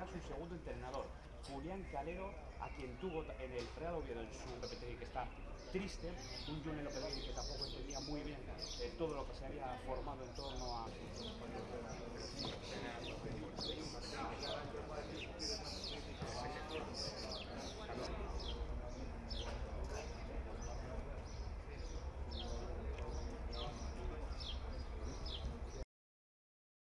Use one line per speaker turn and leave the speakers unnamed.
será su segundo entrenador. Julián Calero, a quien tuvo en el Real Oviedo en su Lopetegui, que está triste, un Julen Lopetegui que tampoco entendía muy bien todo lo que se había formado en todo